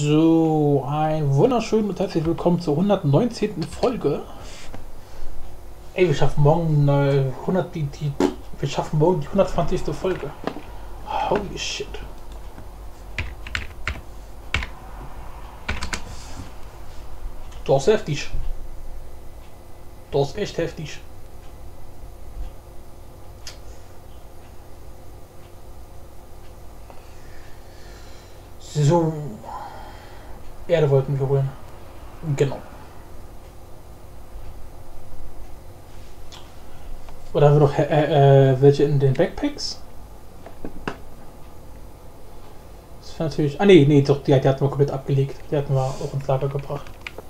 So, ein wunderschönen und herzlich willkommen zur 119. Folge. Ey, wir schaffen morgen wir schaffen morgen die 120. Folge. Holy shit. Das ist heftig. Das ist echt heftig. So. Erde wollten wir holen. Genau. Oder haben wir noch welche in den Backpacks? Das wäre natürlich. Ah nee, doch, die hatten wir komplett abgelegt. Die hatten wir auch ins Lager gebracht.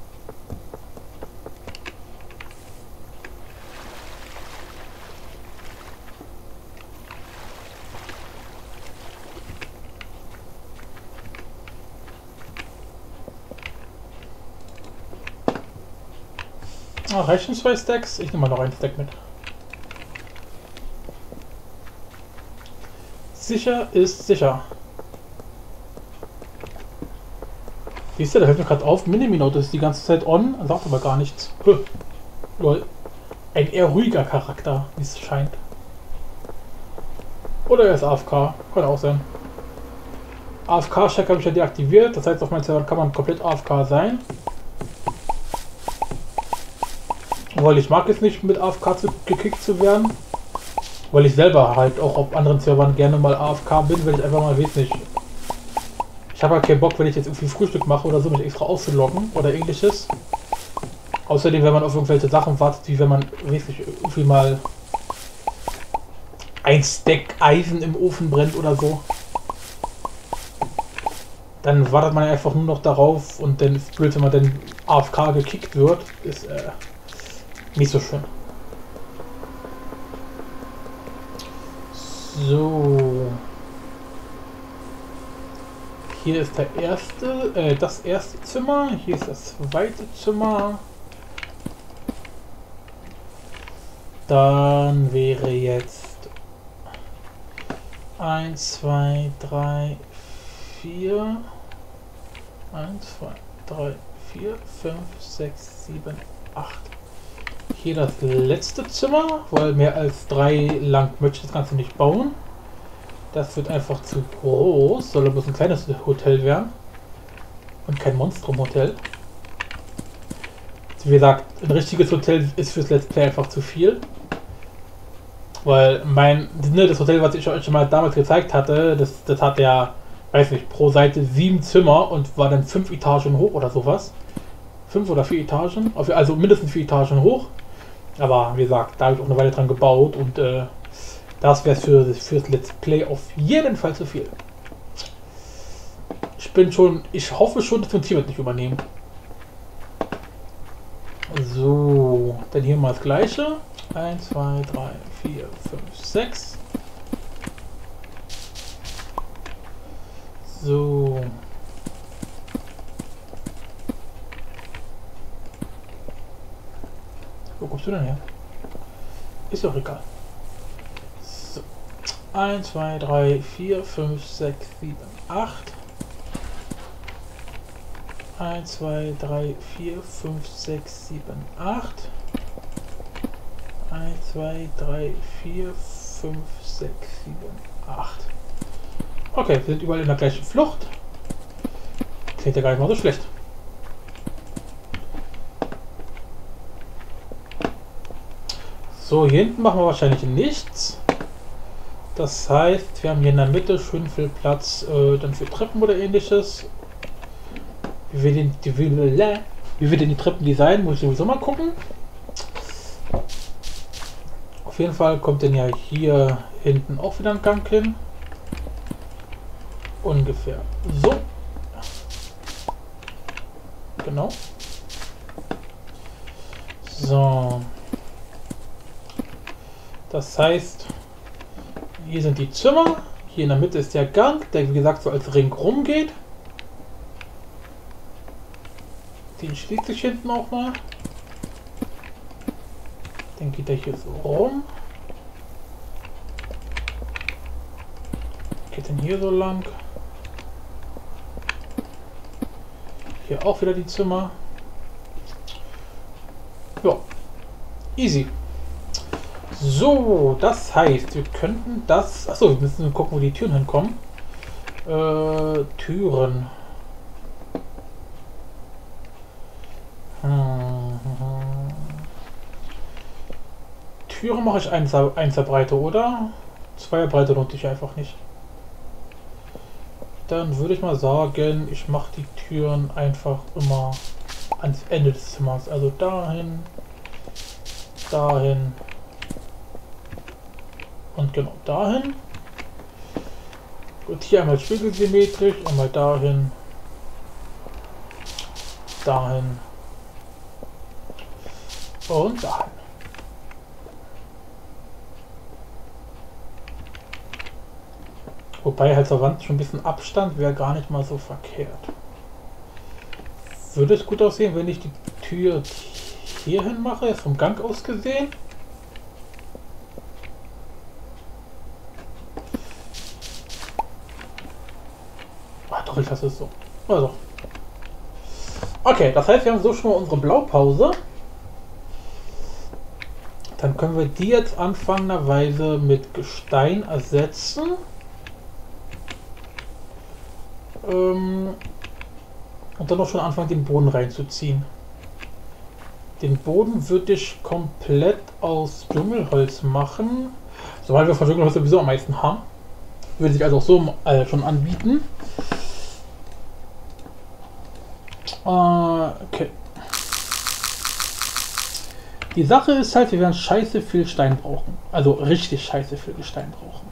Ah, reichen 2 Stacks? Ich nehme mal noch einen Stack mit. Sicher ist sicher. Siehst du, da fällt mir gerade auf, Miniminote ist die ganze Zeit on, sagt aber gar nichts. Lol. Ein eher ruhiger Charakter, wie es scheint. Oder er ist AFK, kann auch sein. AFK-Check habe ich ja deaktiviert, das heißt auf meinem Server kann man komplett AFK sein. Weil ich mag es nicht, mit AFK gekickt zu werden. Weil ich selber halt auch auf anderen Servern gerne mal AFK bin, wenn ich einfach mal weiß nicht. Ich habe halt keinen Bock, wenn ich jetzt irgendwie Frühstück mache oder so, mich extra auszuloggen oder ähnliches. Außerdem, wenn man auf irgendwelche Sachen wartet, wie wenn man, weiß nicht, irgendwie mal ein Stack Eisen im Ofen brennt oder so. Dann wartet man einfach nur noch darauf und dann ist blöd, wenn man dann AFK gekickt wird, ist nicht so schön. So. Hier ist das erste Zimmer. Hier ist das zweite Zimmer. Dann wäre jetzt 1, 2, 3, 4. 1, 2, 3, 4, 5, 6, 7, 8. Hier das letzte Zimmer, weil mehr als 3 lang möchte ich das Ganze nicht bauen. Das wird einfach zu groß, soll aber ein kleines Hotel werden. Und kein Monstrum-Hotel. Wie gesagt, ein richtiges Hotel ist fürs Let's Play einfach zu viel. Weil das Hotel, was ich euch schon mal damals gezeigt hatte, das hat ja, weiß nicht, pro Seite 7 Zimmer und war dann 5 Etagen hoch oder sowas. 5 oder 4 Etagen, also mindestens 4 Etagen hoch. Aber wie gesagt, da habe ich auch eine Weile dran gebaut und das wäre fürs Let's Play auf jeden Fall zu viel. Ich hoffe schon, dass wir ein Team nicht übernehmen. So, dann hier mal das gleiche. 1, 2, 3, 4, 5, 6. So. Wo kommst du denn her? Ist doch egal. So. 1, 2, 3, 4, 5, 6, 7, 8. 1, 2, 3, 4, 5, 6, 7, 8. 1, 2, 3, 4, 5, 6, 7, 8. Okay, wir sind überall in der gleichen Flucht. Klingt ja gar nicht mal so schlecht. So, hier hinten machen wir wahrscheinlich nichts. Das heißt, wir haben hier in der Mitte schön viel Platz dann für Treppen oder ähnliches. Wie wir denn die Treppen designen, muss ich sowieso mal gucken. Auf jeden Fall kommt denn ja hier hinten auch wieder ein Gang hin. Ungefähr so. Genau. So. Das heißt, hier sind die Zimmer, hier in der Mitte ist der Gang, der wie gesagt so als Ring rumgeht. Den schließt sich hinten auch mal. Dann geht er hier so rum. Geht dann hier so lang. Hier auch wieder die Zimmer. Ja, easy. So, das heißt, wir könnten das... Achso, wir müssen gucken, wo die Türen hinkommen. Türen. Türen mache ich 1er Breite, oder? 2er Breite lohnt sich einfach nicht. Dann würde ich mal sagen, ich mache die Türen einfach immer ans Ende des Zimmers. Also dahin, dahin und genau dahin. Und hier einmal spiegelsymmetrisch, einmal dahin, dahin und dahin. Wobei halt zur Wand schon ein bisschen Abstand wäre gar nicht mal so verkehrt. Würde es gut aussehen, wenn ich die Tür hierhin mache, jetzt vom Gang aus gesehen? Ach doch, ich lasse es so. Also. Okay, das heißt, wir haben so schon mal unsere Blaupause. Dann können wir die jetzt anfangenderweise mit Gestein ersetzen. Und dann noch schon anfangen, den Boden reinzuziehen. Den Boden würde ich komplett aus Dschungelholz machen. Sobald wir von Dschungelholz sowieso am meisten haben. Würde sich also auch so schon anbieten. Okay. Die Sache ist halt, wir werden scheiße viel Stein brauchen. Also richtig scheiße viel Gestein brauchen.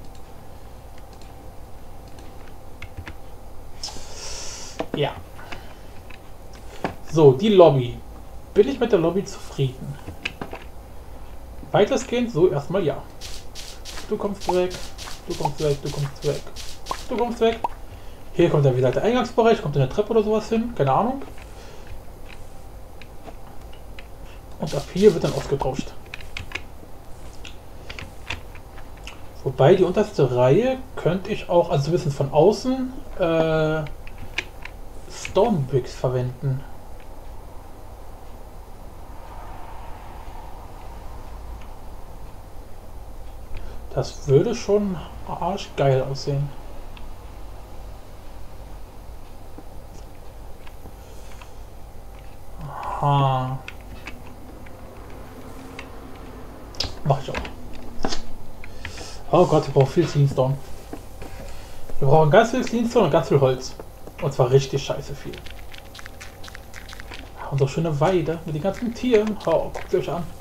Ja. So, die Lobby. Bin ich mit der Lobby zufrieden? Weitestgehend so erstmal ja. Du kommst weg, du kommst weg, du kommst weg, du kommst weg. Hier kommt dann wieder der Eingangsbereich, kommt eine Treppe oder sowas hin, keine Ahnung. Und ab hier wird dann ausgetauscht. Wobei die unterste Reihe könnte ich auch, also ein bisschen von außen, Stone Bricks verwenden. Das würde schon arschgeil aussehen. Aha. Mach ich auch. Oh Gott, wir brauchen viel Cleanstone. Wir brauchen ganz viel Cleanstone und ganz viel Holz. Und zwar richtig scheiße viel. Unsere schöne Weide mit den ganzen Tieren. Oh, guckt euch an.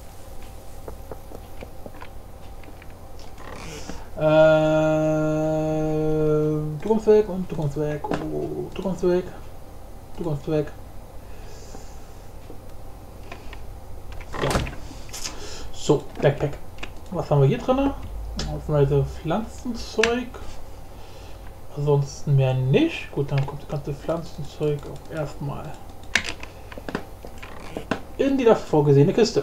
Du kommst weg und du kommst weg. Oh, du kommst weg. Du kommst weg. Ja. So, Backpack. Was haben wir hier drin? Aufweise Pflanzenzeug. Ansonsten mehr nicht. Gut, dann kommt das ganze Pflanzenzeug auch erstmal in die dafür vorgesehene Kiste.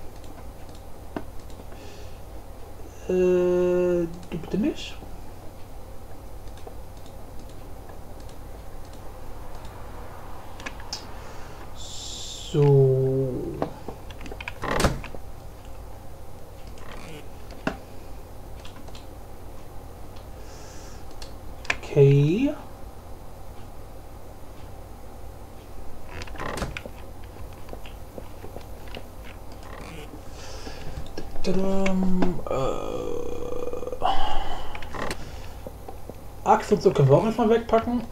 Du bitte nicht. So. Okay. Axt und so können wir auch erstmal wegpacken.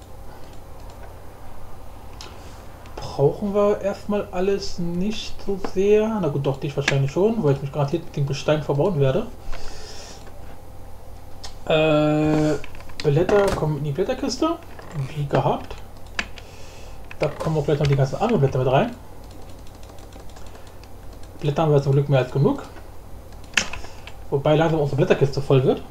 Brauchen wir erstmal alles nicht so sehr. Na gut, doch, dich wahrscheinlich schon, weil ich mich garantiert den Gestein verbauen werde. Blätter kommen in die Blätterkiste, wie gehabt. Da kommen auch gleich noch die ganzen anderen Blätter mit rein. Blätter haben wir zum Glück mehr als genug. Wobei langsam unsere Blätterkiste voll wird.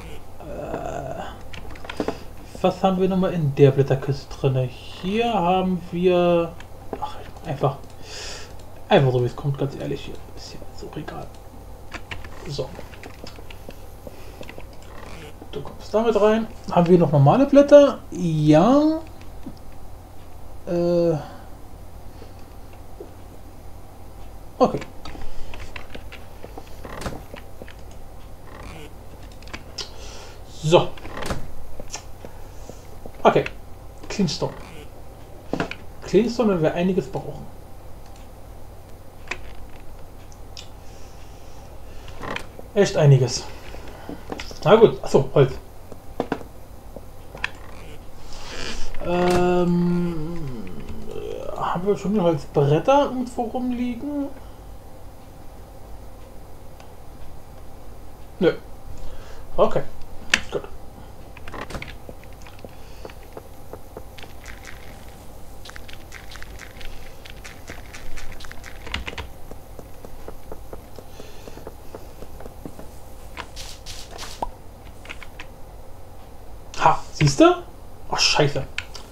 Was haben wir nochmal in der Blätterkiste drin? Hier haben wir... Ach, einfach so wie es kommt, ganz ehrlich. Hier ist ja so egal. So. Du kommst damit rein. Haben wir noch normale Blätter? Ja. Okay. So. Okay. Cleanstone. Cleanstone werden wir einiges brauchen. Echt einiges. Na gut. Achso, Holz. Haben wir schon Holzbretter irgendwo rumliegen? Nö. Okay. Gut. Ha, siehst du? Ach, scheiße.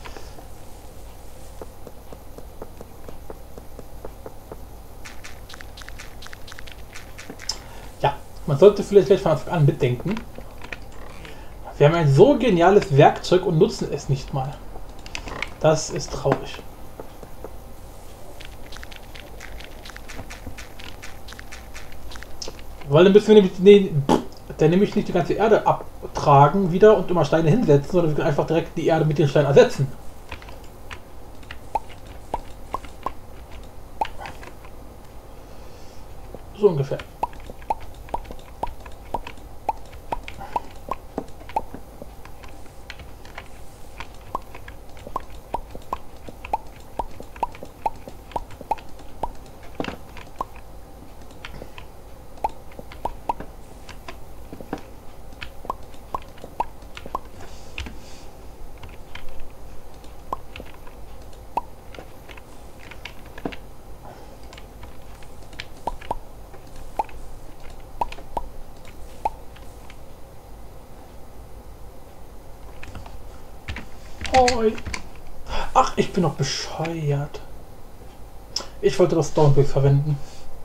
Ja, man sollte vielleicht gleich von Anfang an mitdenken. Wir haben ein so geniales Werkzeug und nutzen es nicht mal. Das ist traurig. Weil dann müssen wir nämlich nicht die ganze Erde abtragen wieder und immer Steine hinsetzen, sondern wir können einfach direkt die Erde mit den Steinen ersetzen. So ungefähr. Hoi. Ach, ich bin noch bescheuert. Ich wollte das Stonebricks verwenden.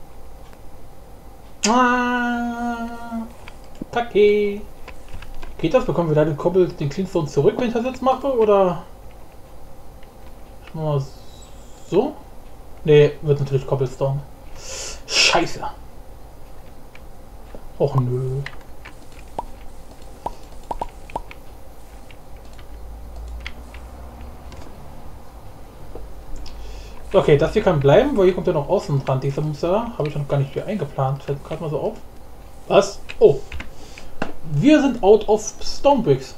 Kacke. Geht das? Bekommen wir da den Cleanstone zurück, wenn ich das jetzt mache? Oder? Ich mach mal so? Ne, wird natürlich Cobblestone. Scheiße. Och nö. Okay, das hier kann bleiben, weil hier kommt ja noch außen dran. Dieser Muster habe ich noch gar nicht hier eingeplant. Fällt gerade mal so auf. Was? Oh. Wir sind out of Stonebricks.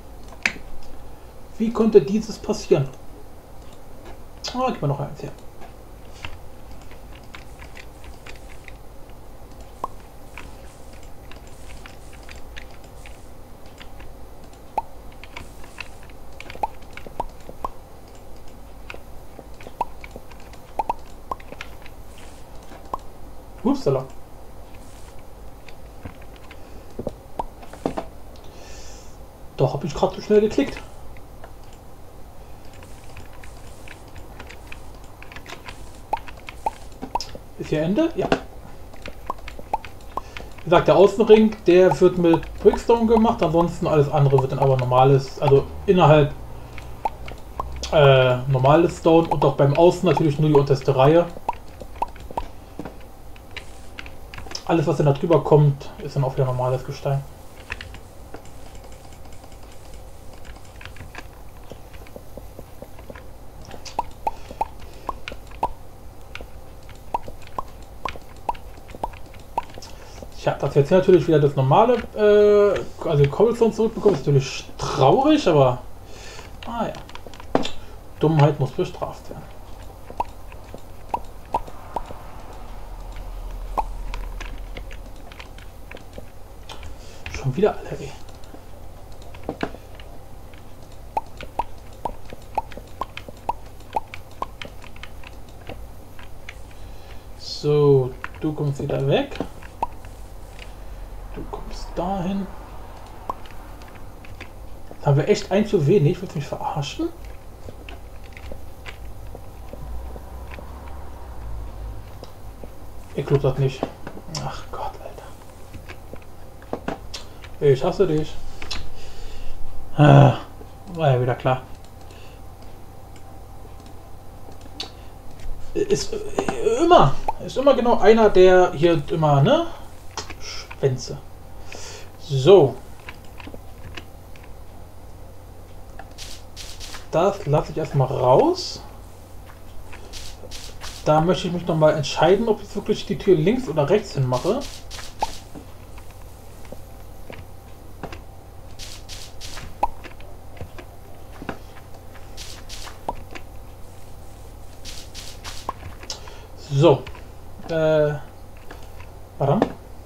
Wie konnte dieses passieren? Ah, gib mir noch eins her. Upsala. Da habe ich gerade so schnell geklickt. Ist hier Ende? Ja. Wie gesagt, der Außenring, der wird mit Brickstone gemacht, ansonsten alles andere wird dann aber normales, also innerhalb normales Stone und auch beim Außen natürlich nur die unterste Reihe. Alles, was dann da drüber kommt, ist dann auch wieder normales Gestein. Ja, dass wir jetzt hier natürlich wieder das normale, also Cobblestone zurückbekommen, ist natürlich traurig, aber ja. Dummheit muss bestraft werden. Schon wieder alle, ey. So, du kommst wieder weg. Du kommst dahin. Jetzt haben wir echt ein zu wenig. Willst du mich verarschen? Ich glaube das nicht. Ach Gott, Alter. Ich hasse dich. War ja wieder klar. Ist immer genau einer, der hier immer, ne? Schwänze. So. Das lasse ich erstmal raus. Da möchte ich mich noch mal entscheiden, ob ich wirklich die Tür links oder rechts hin mache. So. Warum?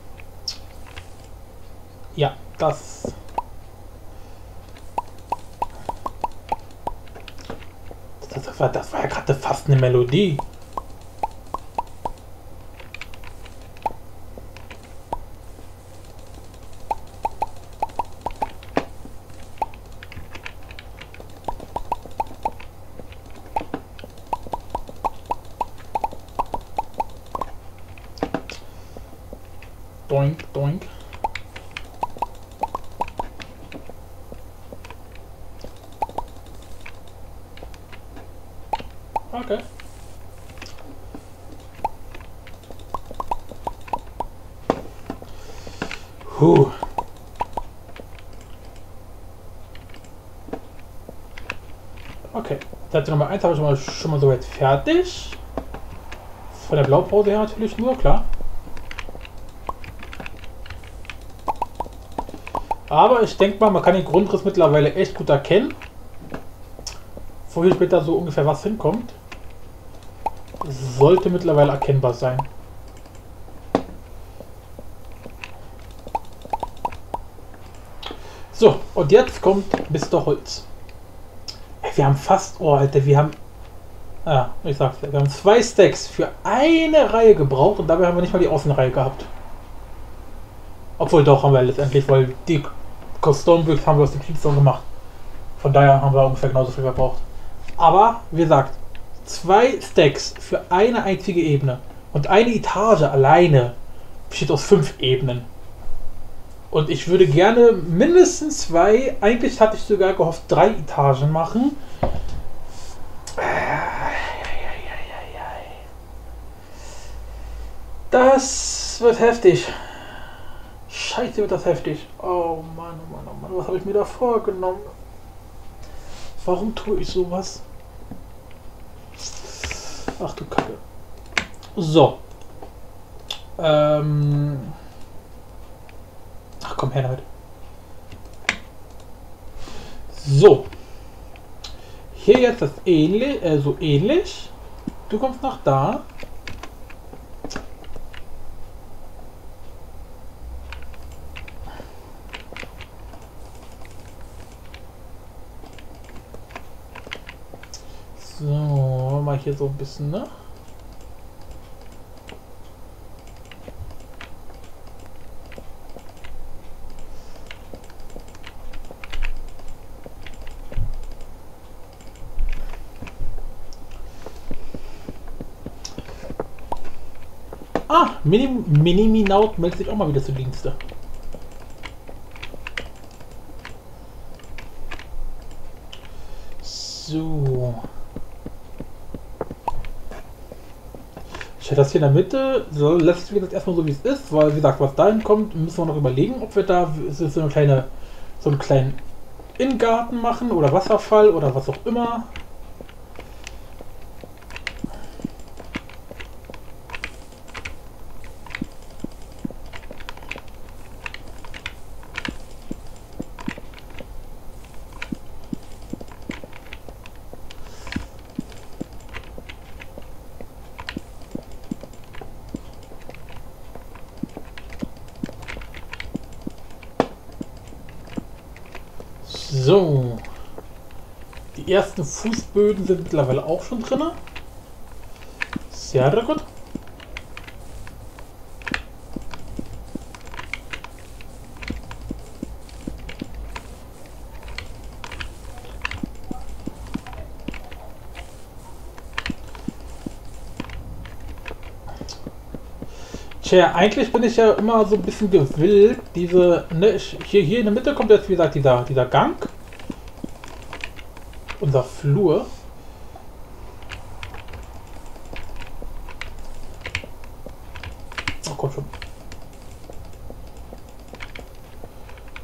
Ja, das. Das war ja gerade fast eine Melodie. Doink, doink. Okay. Okay. Seite Nummer 1 habe ich schon mal soweit fertig. Von der Blaupause her natürlich nur, klar. Aber ich denke mal, man kann den Grundriss mittlerweile echt gut erkennen. Vorher später so ungefähr was hinkommt. Sollte mittlerweile erkennbar sein. So, und jetzt kommt Mr. Holz. Wir haben fast, oh Alter, wir haben, ich sag's ja, wir haben 2 Stacks für eine Reihe gebraucht und dabei haben wir nicht mal die Außenreihe gehabt. Obwohl doch, haben wir letztendlich, weil die Custom Bricks haben wir aus dem Keystone gemacht. Von daher haben wir ungefähr genauso viel verbraucht. Aber, wie gesagt, 2 Stacks für eine einzige Ebene. Und eine Etage alleine besteht aus 5 Ebenen. Und ich würde gerne mindestens 2, eigentlich hatte ich sogar gehofft 3 Etagen machen. Das wird heftig. Scheiße, wird das heftig. Oh Mann, oh Mann, oh Mann, was habe ich mir da vorgenommen? Warum tue ich sowas? Ach du Kacke. So. Ach komm her damit. So. Hier jetzt das ähnlich, so ähnlich. Du kommst nach da. So, mal hier so ein bisschen, ne? Ah, Mini-Minaut meldet sich auch mal wieder zu Dienste. So. Ich hätte das hier in der Mitte, so lässt sich das erstmal so wie es ist, weil wie gesagt, was dahin kommt, müssen wir noch überlegen, ob wir da so einen kleinen Innengarten machen oder Wasserfall oder was auch immer. So, die ersten Fußböden sind mittlerweile auch schon drin. Sehr gut. Tja, eigentlich bin ich ja immer so ein bisschen gewillt, diese, ne, hier in der Mitte kommt jetzt wie gesagt dieser Gang, unser Flur.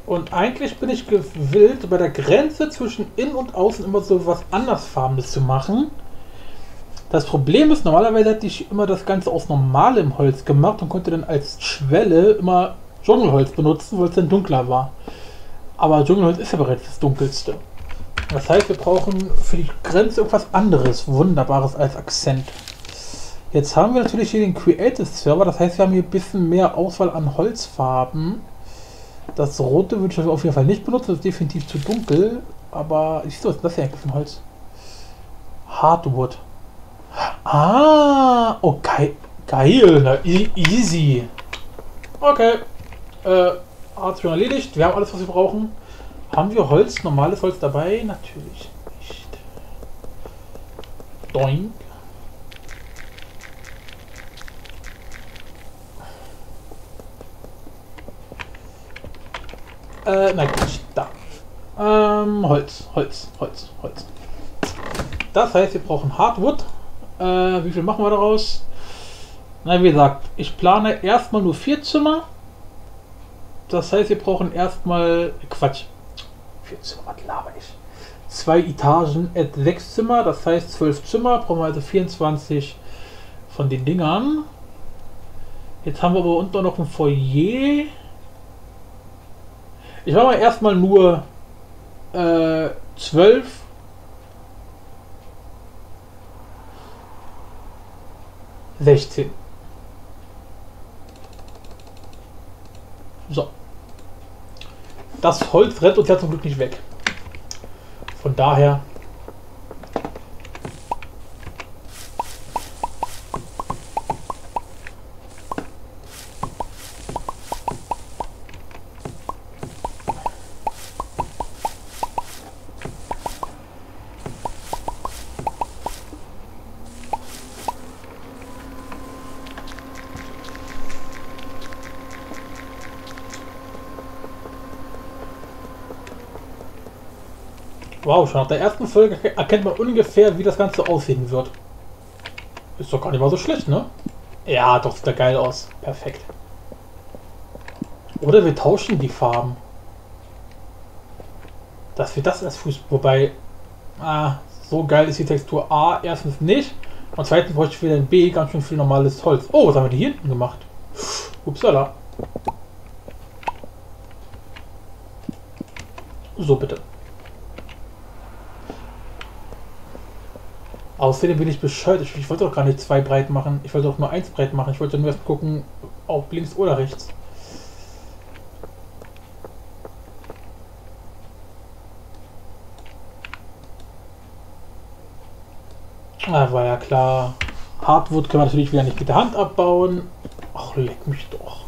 Und eigentlich bin ich gewillt, bei der Grenze zwischen Innen und Außen immer so was andersfarbenes zu machen. Das Problem ist, normalerweise hätte ich immer das Ganze aus normalem Holz gemacht und konnte dann als Schwelle immer Dschungelholz benutzen, weil es dann dunkler war. Aber Dschungelholz ist ja bereits das dunkelste. Das heißt, wir brauchen für die Grenze irgendwas anderes, Wunderbares als Akzent. Jetzt haben wir natürlich hier den Creative Server, das heißt, wir haben hier ein bisschen mehr Auswahl an Holzfarben. Das rote würde ich auf jeden Fall nicht benutzen, das ist definitiv zu dunkel. Aber, siehst du, was ist das hier eigentlich für ein Holz? Hardwood. Ah, okay. Geil, na, easy. Okay. Hat schon erledigt. Wir haben alles, was wir brauchen. Haben wir Holz, normales Holz dabei? Natürlich nicht. Doink. Nein, Quatsch. Da. Holz. Das heißt, wir brauchen Hardwood. Wie viel machen wir daraus? Na, wie gesagt, ich plane erstmal nur 4 Zimmer. Das heißt, wir brauchen erstmal... Quatsch. 4 Zimmer, was laber ich? 2 Etagen, 6 Zimmer, das heißt 12 Zimmer. Brauchen wir also 24 von den Dingern. Jetzt haben wir aber unten noch ein Foyer. Ich mache mal erstmal nur 12. So. Das Holz rennt uns ja zum Glück nicht weg. Von daher. Wow, schon nach der ersten Folge erkennt man ungefähr, wie das Ganze aussehen wird. Ist doch gar nicht mal so schlecht, ne? Ja, doch, sieht da geil aus. Perfekt. Oder wir tauschen die Farben. Dass wir das als Fuß... Wobei... so geil ist die Textur A erstens nicht. Und zweitens bräuchte ich für den B ganz schön viel normales Holz. Oh, was haben wir hier hinten gemacht? Upsala. So, bitte. Außerdem bin ich bescheuert. Ich wollte doch gar nicht 2 breit machen. Ich wollte doch nur 1 breit machen. Ich wollte nur erst gucken, ob links oder rechts. War ja klar. Hardwood können wir natürlich wieder nicht mit der Hand abbauen. Ach, leck mich doch.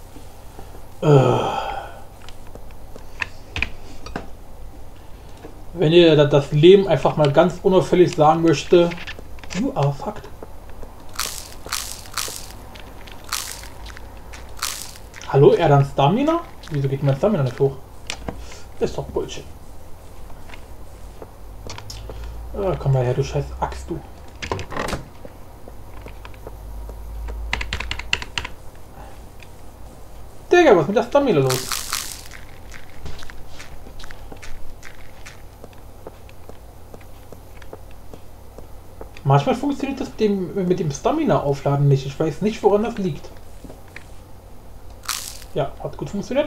Wenn ihr das Leben einfach mal ganz unauffällig sagen möchte, you are fucked. Hallo, er dann Stamina? Wieso geht mein Stamina nicht hoch? Das ist doch Bullshit. Komm mal her, du scheiß Axt, du. Digga, was ist mit der Stamina los? Manchmal funktioniert das mit dem Stamina-Aufladen nicht. Ich weiß nicht, woran das liegt. Ja, hat gut funktioniert.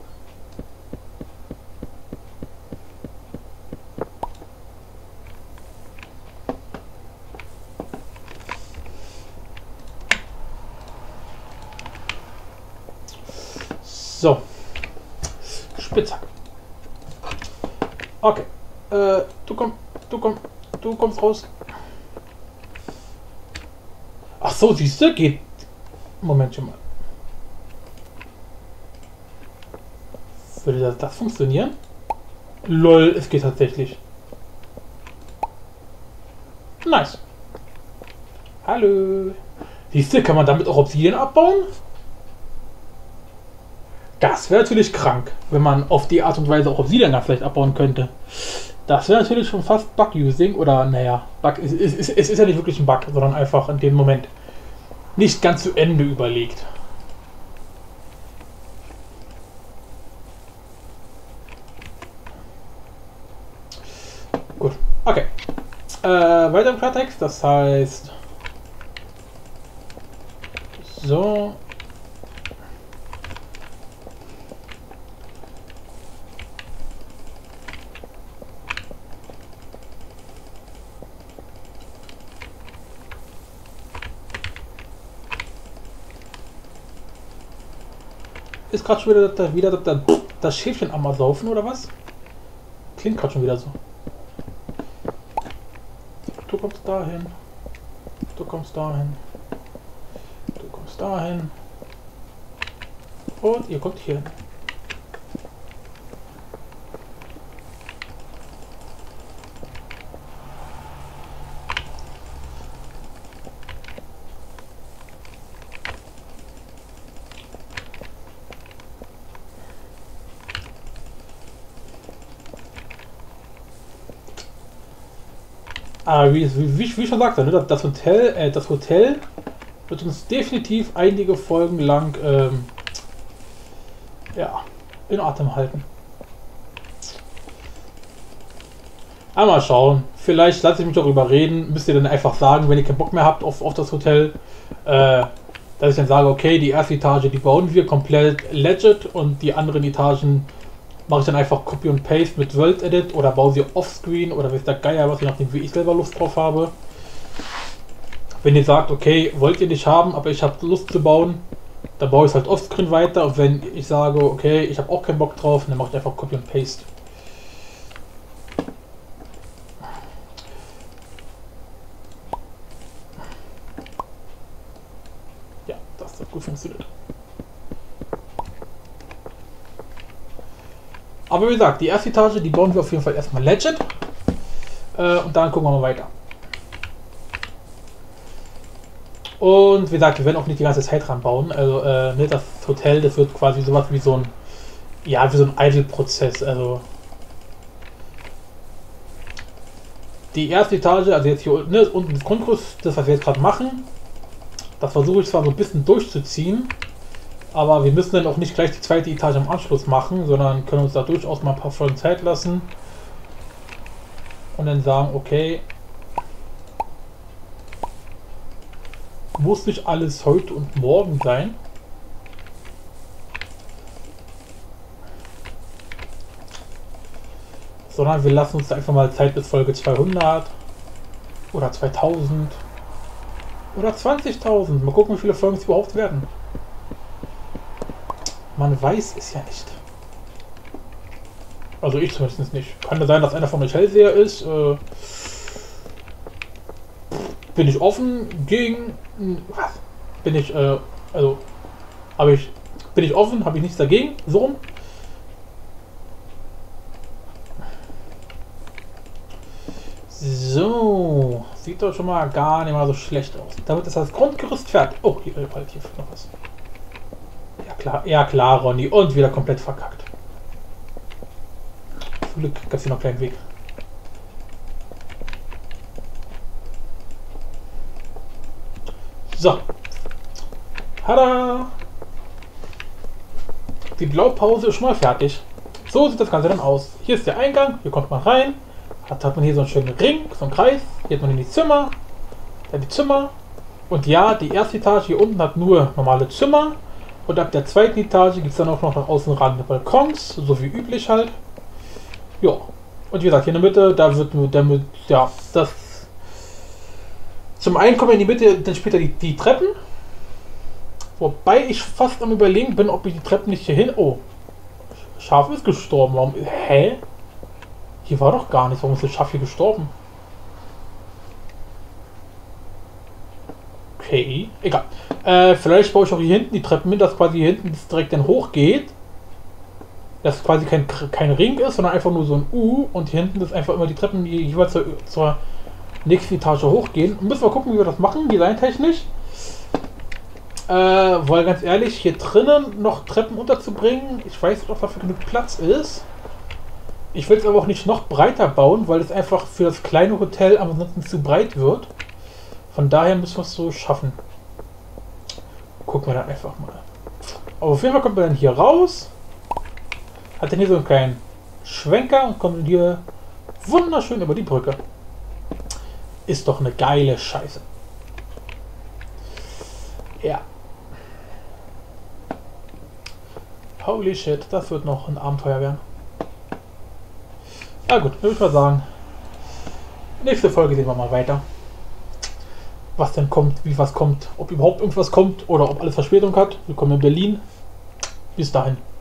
So. Spitzhack. Okay. Du kommst raus. Ach so, siehst du, geht. Moment schon mal. Würde das funktionieren? Lol, es geht tatsächlich. Nice. Hallo. Siehst du, kann man damit auch Obsidian abbauen? Das wäre natürlich krank, wenn man auf die Art und Weise auch Obsidian ganz leicht abbauen könnte. Das wäre natürlich schon fast Bug-Using, oder naja, Bug es ist ja nicht wirklich ein Bug, sondern einfach in dem Moment nicht ganz zu Ende überlegt. Okay. Weiter im Klartext, das heißt... So. Ist gerade schon wieder das Schäfchen am Saufen oder was? Klingt gerade schon wieder so. Du kommst dahin. Du kommst dahin. Du kommst dahin. Und ihr kommt hier hin. Aber wie schon sagte, ne, das Hotel wird uns definitiv einige Folgen lang ja, in Atem halten. Einmal schauen. Vielleicht lasse ich mich auch überreden. Müsst ihr dann einfach sagen, wenn ihr keinen Bock mehr habt auf das Hotel, dass ich dann sage, okay, die erste Etage, die bauen wir komplett legit und die anderen Etagen mache ich dann einfach Copy und Paste mit World Edit oder baue sie offscreen oder weiß der Geier was, je nachdem wie ich selber Lust drauf habe. Wenn ihr sagt, okay, wollt ihr nicht haben, aber ich habe Lust zu bauen, dann baue ich es halt offscreen weiter und wenn ich sage, okay, ich habe auch keinen Bock drauf, dann mache ich einfach Copy und Paste. Ja, das hat gut funktioniert. Aber wie gesagt, die erste Etage, die bauen wir auf jeden Fall erstmal legit. Und dann gucken wir mal weiter. Und wie gesagt, wir werden auch nicht die ganze Zeit dran bauen. Also ne, das Hotel, das wird quasi sowas wie so ein, ja, wie so ein Idle-Prozess. Also die erste Etage, also jetzt hier ne, unten das Grundgerüst, das was wir jetzt gerade machen, das versuche ich zwar so ein bisschen durchzuziehen. Aber wir müssen dann auch nicht gleich die zweite Etage im Anschluss machen, sondern können uns da durchaus mal ein paar Folgen Zeit lassen. Und dann sagen, okay, muss nicht alles heute und morgen sein. Sondern wir lassen uns einfach mal Zeit bis Folge 200 oder 2000 oder 20.000. Mal gucken, wie viele Folgen es überhaupt werden. Man weiß es ja nicht. Also ich zumindest nicht. Kann ja sein, dass einer von euch Hellseher ist. Bin ich offen gegen... Was? Bin ich, also... Bin ich offen? Habe ich nichts dagegen? So rum. So. Sieht doch schon mal gar nicht mal so schlecht aus. Damit ist das Grundgerüst fertig. Oh, hier fehlt noch was. Ja klar, Ronny. Und wieder komplett verkackt. Zum Glück gab es hier noch einen kleinen Weg. So. Tada! Die Blaupause ist schon mal fertig. So sieht das Ganze dann aus. Hier ist der Eingang. Hier kommt man rein. Hat man hier so einen schönen Ring, so einen Kreis. Hier hat man die Zimmer. Dann die Zimmer. Und ja, die erste Etage hier unten hat nur normale Zimmer. Und ab der zweiten Etage gibt es dann auch noch nach außen ran Balkons, so wie üblich halt. Ja. Und wie gesagt, hier in der Mitte, da wird nur damit, ja, das. Zum einen kommen in die Mitte dann später die Treppen. Wobei ich fast am Überlegen bin, ob ich die Treppen nicht hier hin. Oh. Schaf ist gestorben. Warum? Hä? Hier war doch gar nichts. Warum ist das Schaf hier gestorben? Okay, egal. Vielleicht baue ich auch hier hinten die Treppen hin, dass quasi hier hinten direkt dann hochgeht. Dass quasi kein Ring ist, sondern einfach nur so ein U und hier hinten ist einfach immer die Treppen, die jeweils zur nächsten Etage hochgehen. Und müssen wir gucken, wie wir das machen, designtechnisch. Weil ganz ehrlich, hier drinnen noch Treppen unterzubringen, ich weiß nicht, ob dafür genug Platz ist. Ich will es aber auch nicht noch breiter bauen, weil es einfach für das kleine Hotel ansonsten zu breit wird. Von daher müssen wir es so schaffen. Gucken wir dann einfach mal. Aber auf jeden Fall kommt man dann hier raus. Hat dann hier so einen kleinen Schwenker und kommt dann hier wunderschön über die Brücke. ist doch eine geile Scheiße. Ja. Holy shit, das wird noch ein Abenteuer werden. Na gut, würde ich mal sagen. Nächste Folge sehen wir mal weiter. Was denn kommt, wie was kommt, ob überhaupt irgendwas kommt oder ob alles Verspätung hat. Willkommen in Berlin. Bis dahin.